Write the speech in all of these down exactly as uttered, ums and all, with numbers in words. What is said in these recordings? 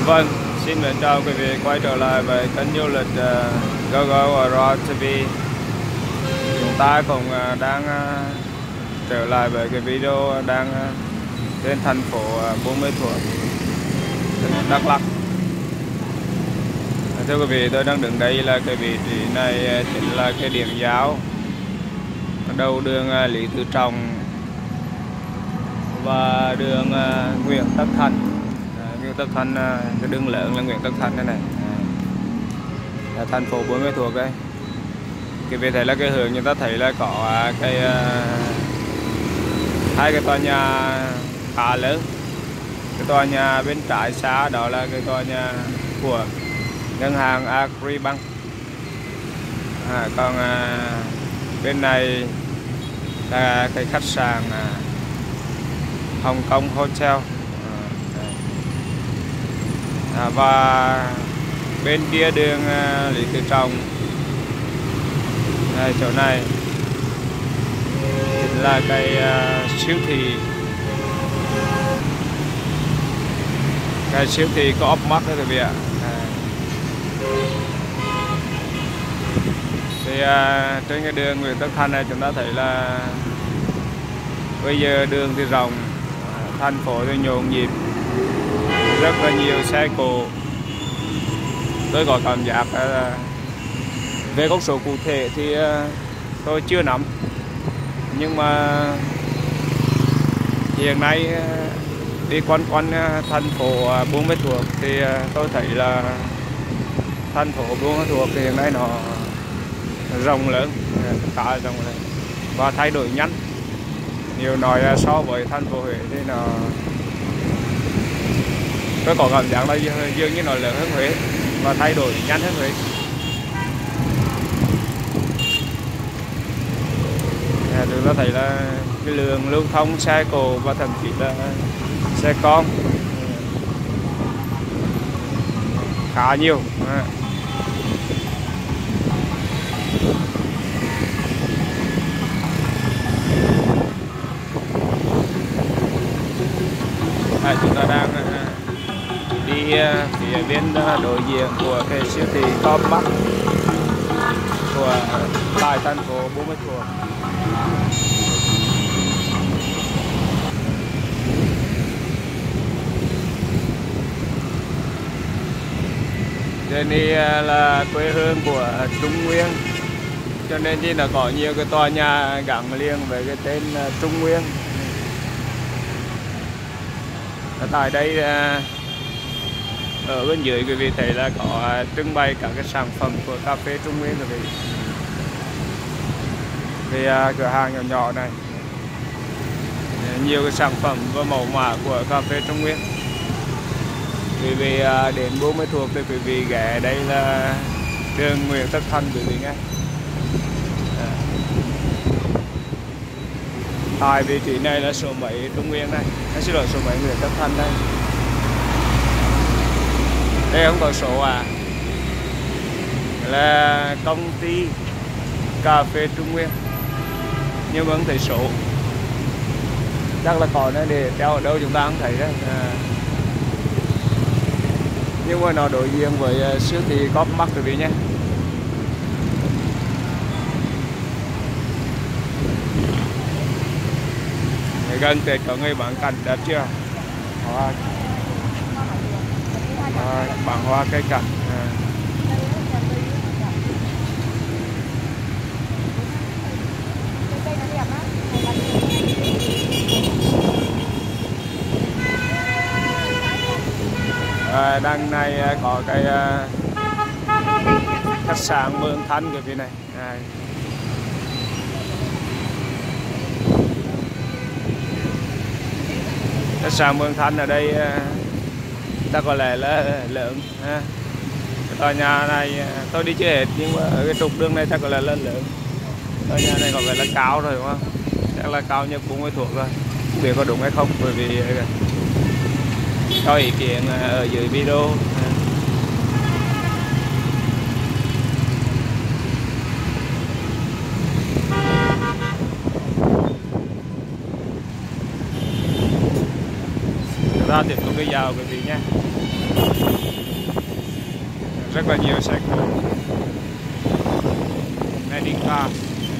Vâng, xin mến chào quý vị quay trở lại với kênh du lịch uh, GoGo Road ti vi. Chúng ta cũng uh, đang uh, trở lại với cái video đang uh, trên thành phố uh, Buôn Ma Thuột, Đắk Lắk. Thưa quý vị, tôi đang đứng đây là cái vị trí này uh, chính là cái điểm giao đầu đường uh, Lý Tự Trọng và đường uh, Nguyễn Tất Thành. Nguyễn Tất Thành, cái đường lớn là Nguyễn Tất Thành đây này, là thành phố Buôn Ma Thuột đây. Cái vị thấy là cái hướng chúng ta thấy là có cái hai cái tòa nhà khá lớn. Cái tòa nhà bên trái xa đó là cái tòa nhà của ngân hàng Agribank, à, còn à, bên này là cái khách sạn à, Hồng Kông Hotel. À, và bên kia đường uh, Lý Tự Trọng đây, chỗ này chính là cái uh, siêu thị, cái siêu thị có ốc mắt đó quý vị ạ. À. Thì uh, trên cái đường Nguyễn Tất Thành này chúng ta thấy là bây giờ đường thì rộng, thành phố thì nhộn nhịp, rất là nhiều xe cộ. Tôi có cảm giác là về con số cụ thể thì tôi chưa nắm, nhưng mà hiện nay đi quanh quanh thành phố Buôn Ma Thuột thì tôi thấy là thành phố Buôn Ma Thuột thì hiện nay nó rộng lớn, khá là rộng lớn và thay đổi nhanh. Nhiều nói so với thành phố Huế thì nó, tôi có cảm giác là dường như nó lớn hơn Huế và thay đổi nhanh hơn Huế. À, chúng ta thấy là cái lượng lưu thông xe cộ và thậm chí là xe con khá nhiều. À. À, chúng ta đang đi phía bên đối diện của cái siêu thị Coopmart của tại thành phố Buôn Ma Thuột. Đây là quê hương của Trung Nguyên, cho nên chỉ là có nhiều cái tòa nhà gắn liền với cái tên Trung Nguyên. Tại đây ở bên dưới quý vị thấy là có trưng bày các cái sản phẩm của cà phê Trung Nguyên. Quý vị cái cửa hàng nhỏ nhỏ này, nhiều cái sản phẩm và mẫu mã của cà phê Trung Nguyên. Quý vị đến Buôn Ma Thuột thì quý vị ghé đây là đường Nguyễn Tất Thành quý vị nghe. Tại vị trí này là số mấy Trung Nguyên này, nó xin lỗi, số mấy Nguyễn Tất Thành đây. Đây không có số à, là công ty cà phê Trung Nguyên, nhưng mà không thấy số, chắc là có nó để treo ở đâu chúng ta không thấy đấy. À. Nhưng mà nó đối diện với siêu thị Coopmart quý vị nhé. Gần Tết có người bán cảnh đẹp chưa? Hoa, à, bán hoa cây cảnh. À. À, đằng này có cái uh, khách sạn Mường Thanh cái vị này. À. Khách sạn Mường Thanh ở đây ta có lẽ là lớn. Ha. Cái tòa nhà này tôi đi chưa hết, nhưng mà ở cái trục đường này chắc có lẽ là lớn. Tòa nhà này có vẻ là cao rồi đúng không? Chắc là cao nhất Buôn Ma Thuột rồi. Không biết có đúng hay không, bởi vì cho ý kiến ở dưới video. Chúng ta tiếp tục đi vào quý vị nhé. rất là nhiều xe cộ Medica.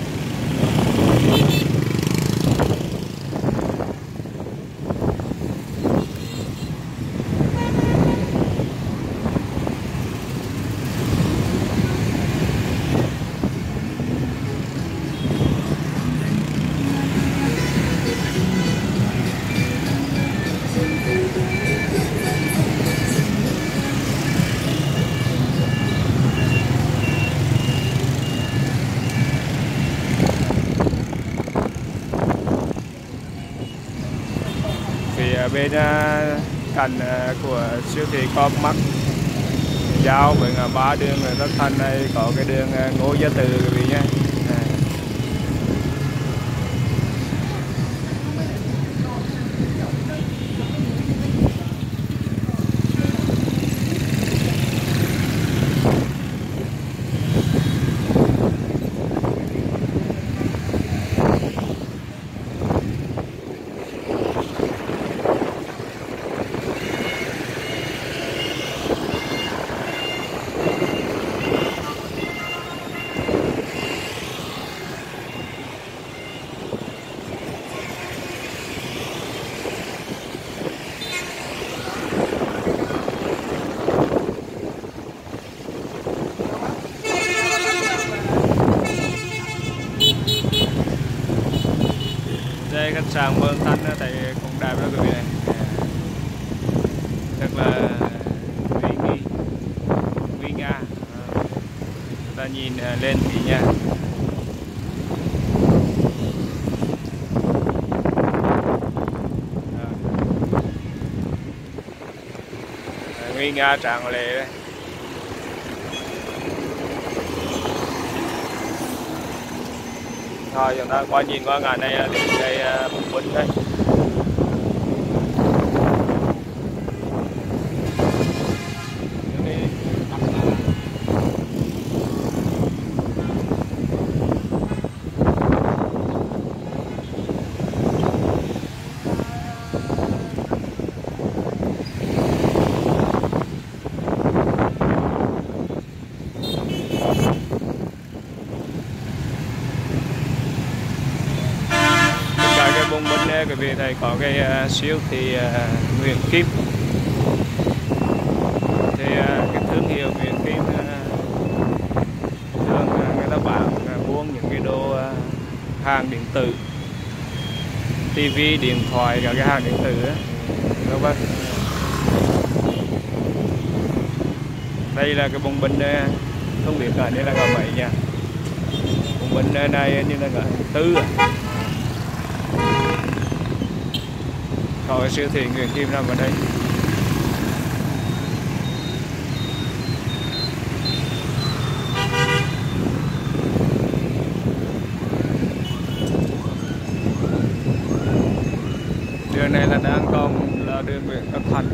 Bên uh, cạnh uh, của siêu thị Coopmart giao với ngã ba đường Nguyễn Tất Thành này có cái đường uh, Ngô Gia Tự quý vị nhé. Đây khách sạn Mường Thanh thấy cũng đẹp đó quý vị này, rất là uy nghi, uy nga. Chúng ta nhìn lên thì nha, uy nga tràn lệ đấy. Rồi chúng ta qua nhìn qua ngã này là cái bùng binh đây. Bùng binh quý vị thấy có cái uh, siêu thị uh, Nguyễn Kim, thì uh, cái thương hiệu Nguyễn Kim uh, thường uh, người ta bán uh, buôn những cái đồ uh, hàng điện tử, tivi, điện thoại, cả cái hàng điện tử đó. Đúng không? Đây là cái bùng binh uh, không biết là đây là gọi mấy nha, bùng binh này như là gọi tư à. Có cái siêu thị Nguyễn Kim nằm ở đây. Đường này là đang còn là đường Nguyễn Tất Thành.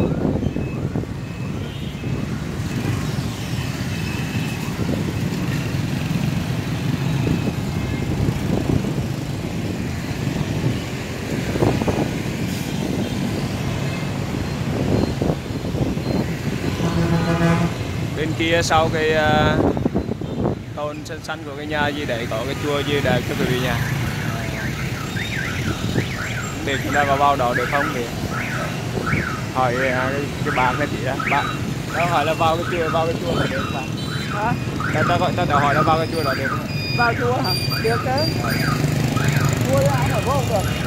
Bên kia sau cái uh, tôn xanh xanh của cái nhà gì đấy có cái chùa gì đẹp cho quý vị nha. Để chúng ta vào vào đó được không thì hỏi uh, cái, cái bà cái chị đó, bà nó hỏi là vào cái chùa vào cái chùa là được không? Hả? Người ta gọi ta đã hỏi là vào cái chùa là được không? Vào chùa hả? Được chứ. Chùa là ai mà vô không được.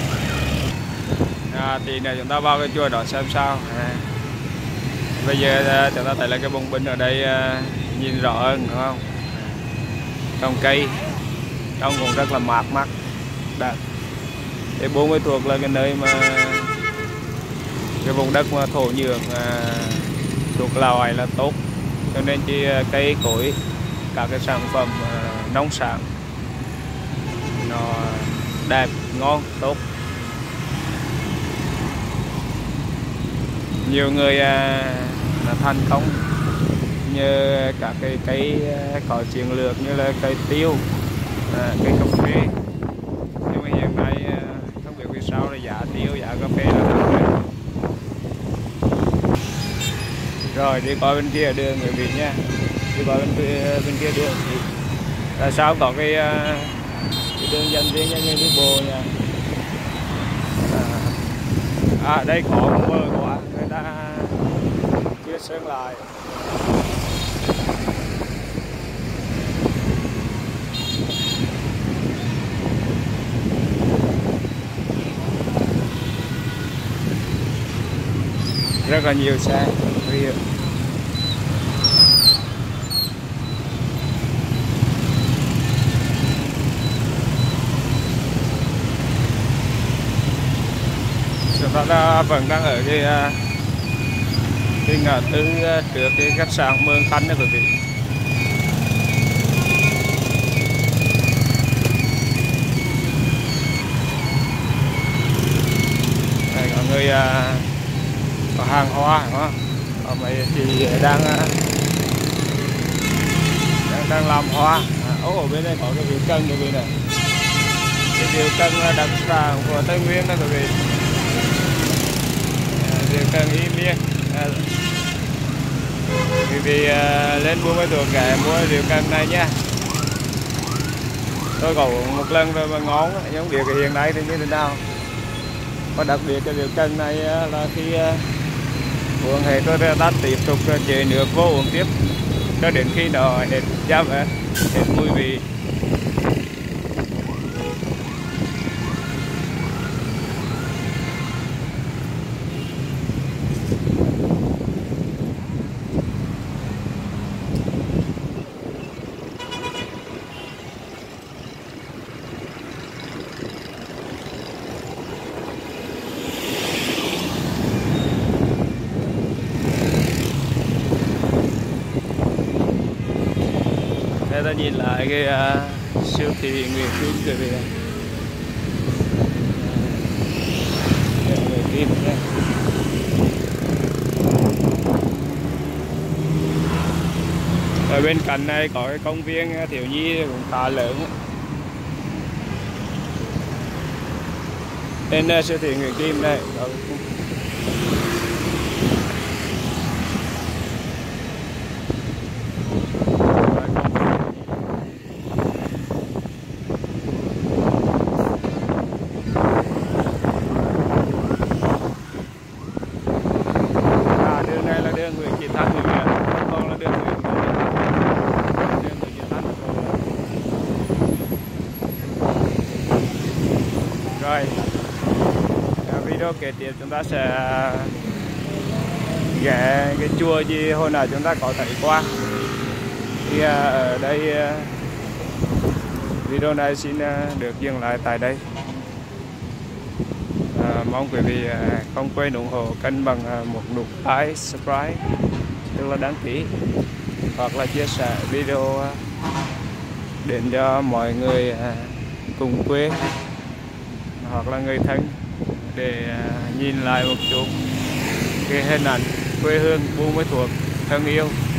À, thì này chúng ta vào cái chùa đó xem sao. À. Bây giờ chúng ta thấy là cái bùng binh ở đây uh, nhìn rõ hơn đúng không? Trong cây, trong cũng rất là mát mắt. Đẹp. Cái Buôn Mê Thuột là cái nơi mà cái vùng đất mà thổ nhưỡng uh, thuộc Lào ấy là tốt, cho nên chỉ uh, cây cối, các cái sản phẩm uh, nông sản nó đẹp, ngon, tốt. Nhiều người là thành công như các cái cây có chiến lược như là cây tiêu, cây cà phê, nhưng mà hiện nay không biết vì sao là giá tiêu, giá cà phê là tăng lên. Rồi đi qua bên kia đường người vị nha, đi qua bên kia, bên kia đường thì tại sao có cái, cái đường dành riêng cho người đi bộ nha. À, à đây có một bờ quá người ta chưa sơn lại. Rất là nhiều xe nguy hiểm. Chúng ta vẫn đang ở cái cái ngã tư trước cái khách sạn Mường Thanh đó quý vị. Đây có người có hàng hoa đúng không? Ở mấy chị đang đang, đang làm hoa. À, ố ở bên đây có cái rượu cân quý vị này, cái rượu cân đặc sản của Tây Nguyên đó quý vị. À, rượu cân Y Miên. À, quý vị à, lên mua mấy tuần ghé mua rượu cân này nha. Tôi có uống một lần rồi mà ngon, nhưng không biết cái hiện nay thì như thế nào. Và đặc biệt cái rượu cân này là khi uống hết tôi ta tiếp tục chế nước vô uống tiếp cho đến khi nó hết chấm hết mùi vị. Đây ta nhìn lại cái uh, siêu thị Nguyễn Kim kìa kìa. Nguyễn Kim nhé. Ở bên cạnh này có cái công viên thiếu nhi cũng khá lớn. Bên uh, siêu thị Nguyễn Kim này có rồi. Video kế tiếp chúng ta sẽ ghé cái chùa gì hồi nào chúng ta có thấy qua. Thì ở đây video này xin được dừng lại tại đây. À, mong quý vị không quên ủng hộ kênh bằng một nút like, subscribe, tức là đăng ký, hoặc là chia sẻ video đến cho mọi người cùng quê hoặc là người thân để nhìn lại một chút cái hình ảnh quê hương Buôn Ma Thuột thân yêu.